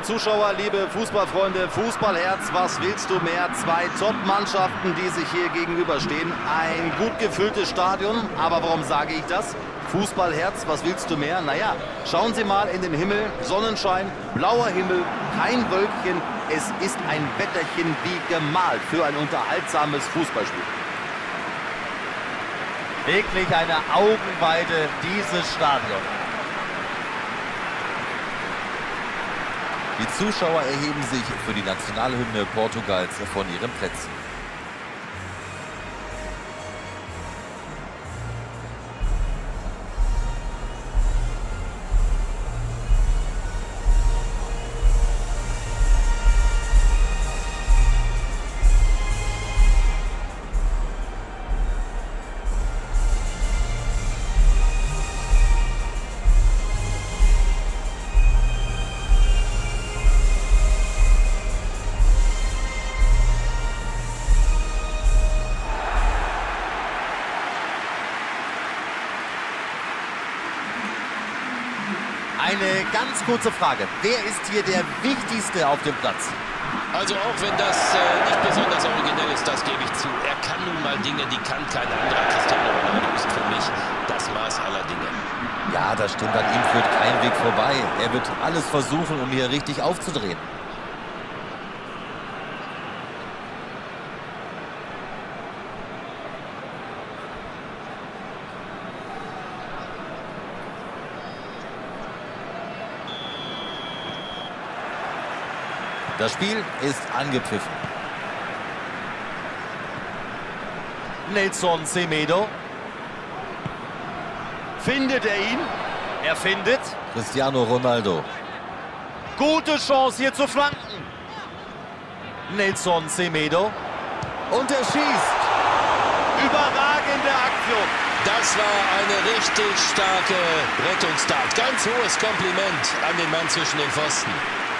Zuschauer, liebe Fußballfreunde, Fußballherz, was willst du mehr? Zwei Top-Mannschaften, die sich hier gegenüberstehen. Ein gut gefülltes Stadion, aber warum sage ich das? Fußballherz, was willst du mehr? Naja, schauen Sie mal in den Himmel, Sonnenschein, blauer Himmel, kein Wölkchen. Es ist ein Wetterchen wie gemalt für ein unterhaltsames Fußballspiel. Wirklich eine Augenweide, dieses Stadion. Die Zuschauer erheben sich für die Nationalhymne Portugals von ihren Plätzen. Eine ganz kurze Frage. Wer ist hier der Wichtigste auf dem Platz? Also auch wenn das nicht besonders originell ist, das gebe ich zu. Er kann nun mal Dinge, die kann kein anderer. Cristiano Ronaldo ist für mich das Maß aller Dinge. Ja, das stimmt. An ihm führt kein Weg vorbei. Er wird alles versuchen, um hier richtig aufzudrehen. Das Spiel ist angepfiffen. Nelson Semedo. Findet er ihn? Er findet. Cristiano Ronaldo. Gute Chance hier zu flanken. Nelson Semedo. Und er schießt. Überragende Aktion. Das war eine richtig starke Rettungstat. Ganz hohes Kompliment an den Mann zwischen den Pfosten.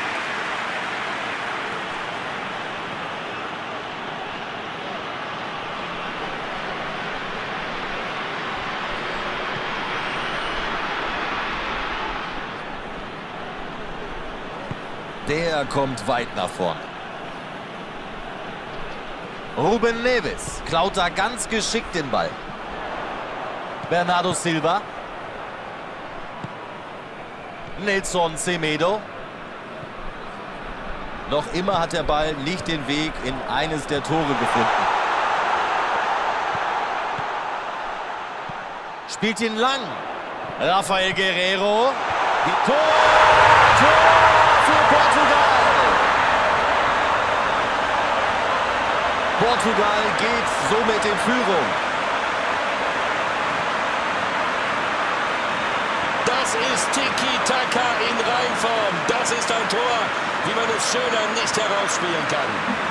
Der kommt weit nach vorn. Ruben Neves klaut da ganz geschickt den Ball. Bernardo Silva. Nelson Semedo. Noch immer hat der Ball nicht den Weg in eines der Tore gefunden. Spielt ihn lang. Rafael Guerreiro. Die Tor für Portugal. Portugal geht somit in Führung. Das ist Tiki-Taka in Reinform. Das ist ein Tor, wie man es schöner nicht herausspielen kann.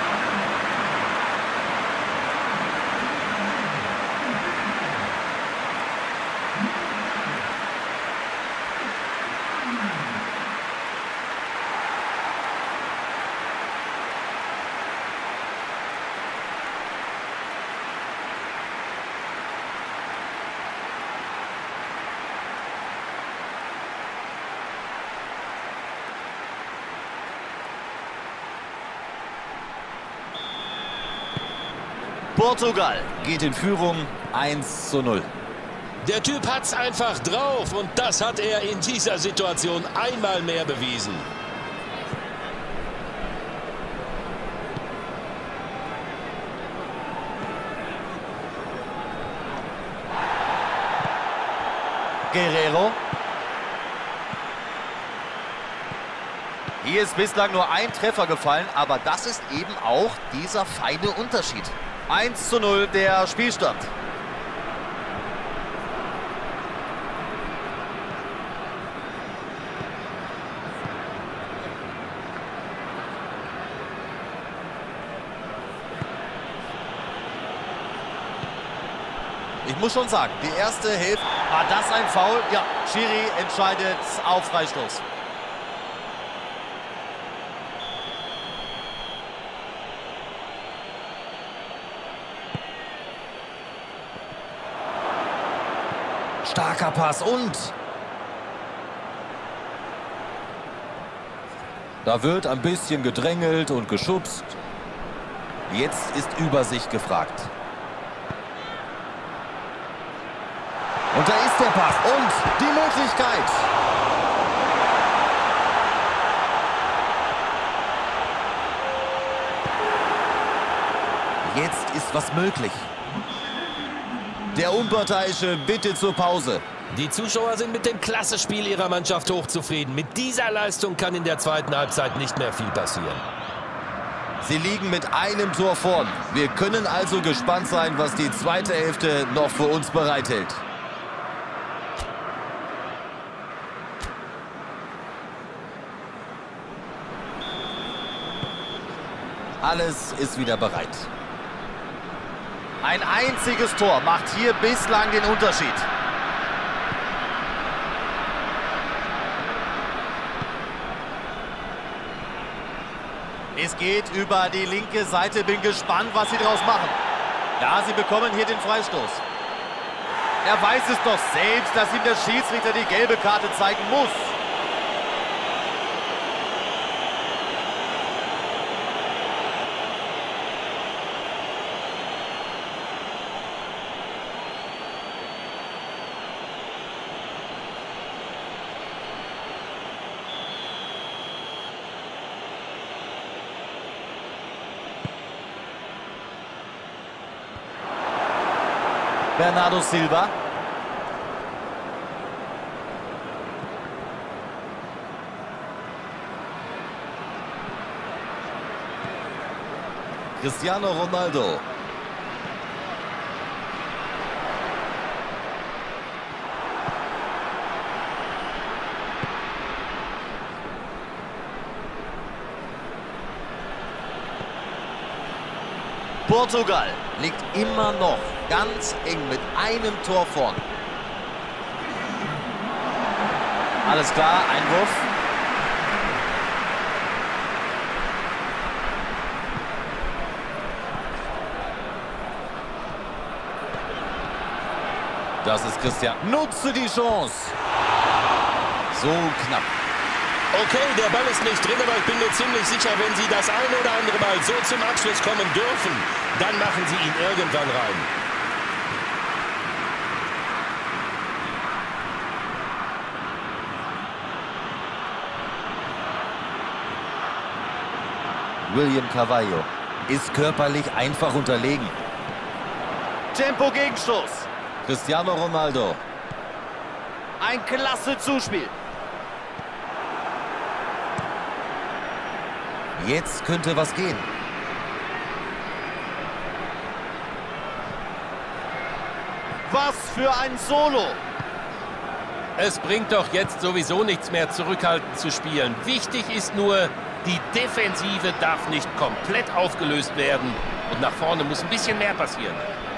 Portugal geht in Führung 1:0. Der Typ hat's einfach drauf und das hat er in dieser Situation einmal mehr bewiesen. Guerreiro. Hier ist bislang nur ein Treffer gefallen, aber das ist eben auch dieser feine Unterschied. 1:0 der Spielstand. Ich muss schon sagen, die erste Hälfte, war das ein Foul? Ja, Schiri entscheidet auf Freistoß. Starker Pass und Da wird ein bisschen gedrängelt und geschubst. Jetzt ist Übersicht gefragt. Und da ist der Pass und die Möglichkeit. Jetzt ist was möglich. Der Unparteiische bittet zur Pause. Die Zuschauer sind mit dem Klassespiel ihrer Mannschaft hochzufrieden. Mit dieser Leistung kann in der zweiten Halbzeit nicht mehr viel passieren. Sie liegen mit einem Tor vorn. Wir können also gespannt sein, was die zweite Hälfte noch für uns bereithält. Alles ist wieder bereit. Ein einziges Tor macht hier bislang den Unterschied. Es geht über die linke Seite. Bin gespannt, was sie daraus machen. Ja, sie bekommen hier den Freistoß. Er weiß es doch selbst, dass ihm der Schiedsrichter die gelbe Karte zeigen muss. Bernardo Silva. Cristiano Ronaldo. Portugal Liegt immer noch ganz eng mit einem Tor vorn. Alles klar, Einwurf. Das ist Christian. Nutze die Chance. So knapp. Okay, der Ball ist nicht drin, aber ich bin mir ziemlich sicher, wenn sie das ein oder andere Mal so zum Abschluss kommen dürfen, dann machen sie ihn irgendwann rein. William Carvalho ist körperlich einfach unterlegen. Tempo Gegenstoß. Cristiano Ronaldo. Ein klasse Zuspiel. Jetzt könnte was gehen. Was für ein Solo. Es bringt doch jetzt sowieso nichts mehr, zurückhaltend zu spielen. Wichtig ist nur, die Defensive darf nicht komplett aufgelöst werden. Und nach vorne muss ein bisschen mehr passieren.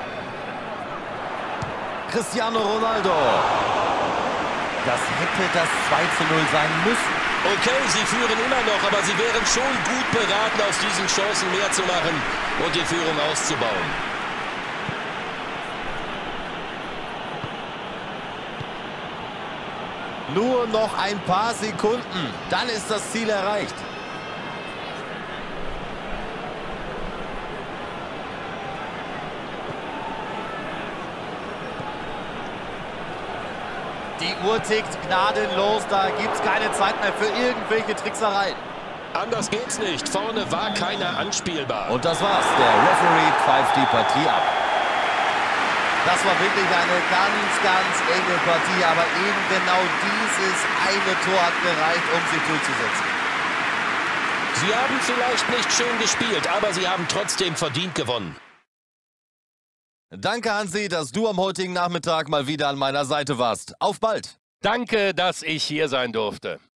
Cristiano Ronaldo. Das hätte das 2:0 sein müssen. Okay, sie führen immer noch, aber sie wären schon gut beraten, aus diesen Chancen mehr zu machen und die Führung auszubauen. Nur noch ein paar Sekunden, dann ist das Ziel erreicht. Die Uhr tickt gnadenlos, da gibt es keine Zeit mehr für irgendwelche Tricksereien. Anders geht's nicht. Vorne war keiner anspielbar. Und das war's. Der Referee pfeift die Partie ab. Das war wirklich eine ganz enge Partie, aber eben genau dieses eine Tor hat gereicht, um sich durchzusetzen. Sie haben vielleicht nicht schön gespielt, aber sie haben trotzdem verdient gewonnen. Danke, Hansi, dass du am heutigen Nachmittag mal wieder an meiner Seite warst. Auf bald! Danke, dass ich hier sein durfte.